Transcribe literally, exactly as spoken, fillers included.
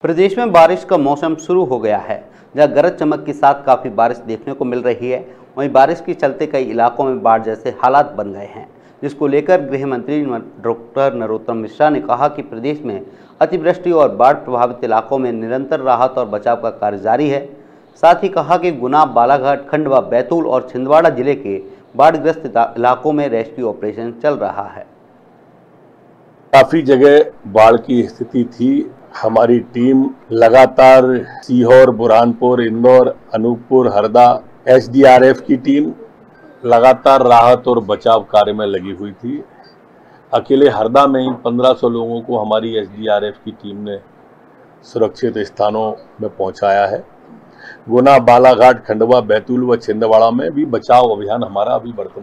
प्रदेश में बारिश का मौसम शुरू हो गया है, जहां गरज चमक के साथ काफ़ी बारिश देखने को मिल रही है। वहीं बारिश के चलते कई इलाकों में बाढ़ जैसे हालात बन गए हैं, जिसको लेकर गृह मंत्री डॉक्टर नरोत्तम मिश्रा ने कहा कि प्रदेश में अतिवृष्टि और बाढ़ प्रभावित इलाकों में निरंतर राहत और बचाव का कार्य जारी है। साथ ही कहा कि गुना, बालाघाट, खंडवा, बैतूल और छिंदवाड़ा जिले के बाढ़ग्रस्त इलाकों में रेस्क्यू ऑपरेशन चल रहा है। काफी जगह बाढ़ की स्थिति थी। हमारी टीम लगातार Sehore, Burhanpur, Indore, Anuppur, Harda, S D R F की टीम लगातार राहत और बचाव कार्य में लगी हुई थी। अकेले हरदा में ही पंद्रह सौ लोगों को हमारी एस डी आर एफ की टीम ने सुरक्षित स्थानों में पहुंचाया है। गुना, बालाघाट, खंडवा, बैतूल व छिंदवाड़ा में भी बचाव अभियान हमारा अभी वर्तमान